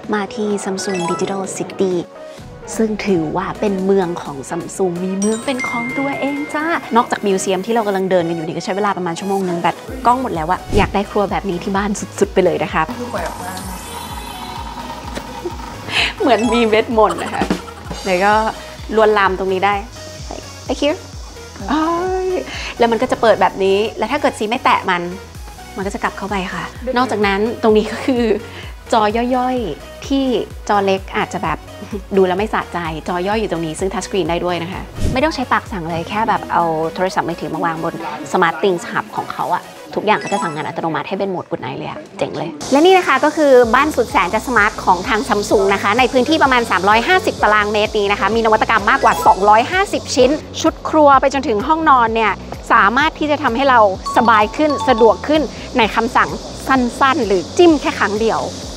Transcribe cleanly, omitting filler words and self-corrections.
มาที่ Samsung Digital City ซึ่งถือว่าเป็นเมืองของ Samsung มีเมืองเป็นของตัวเองจ้านอกจากมิวเซียมที่เรากำลังเดินกันอยู่นี่ก็ใช้เวลาประมาณชั่วโมงนึงแบตกล้องหมดแล้วอะอยากได้ครัวแบบนี้ที่บ้านสุดๆไปเลยนะคะเหมือนมีเวทมนต์นะคะแล้วก็ลวนลามตรงนี้ได้ไอ้คิวแล้วมันก็จะเปิดแบบนี้แล้วถ้าเกิดซีไม่แตะมันก็จะกลับเข้าไปค่ะนอกจากนั้นตรงนี้ก็คือจอย่อยๆที่จอเล็กอาจจะแบบดูแล้วไม่สะใจจอย่อยอยู่ตรงนี้ซึ่งทัชสกรีนได้ด้วยนะคะไม่ต้องใช้ปากสั่งเลยแค่แบบเอาโทรศัพท์มือถือมาวางบน Smart Things Hub ของเขาอะทุกอย่างก็จะสั่งงานอัตโนมัติให้เป็นโหมดกุดไนท์เลยอะเจ๋งเลยและนี่นะคะก็คือบ้านสุดแสนจะสมาร์ทของทาง Samsung นะคะในพื้นที่ประมาณ350ตารางเมตรนี้นะคะมีนวัตกรรมมากกว่า250ชิ้นชุดครัวไปจนถึงห้องนอนเนี่ยสามารถที่จะทำให้เราสบายขึ้นสะดวกขึ้นในคำสั่งสั้นๆหรือจิ้มแค่ครั้งเดียว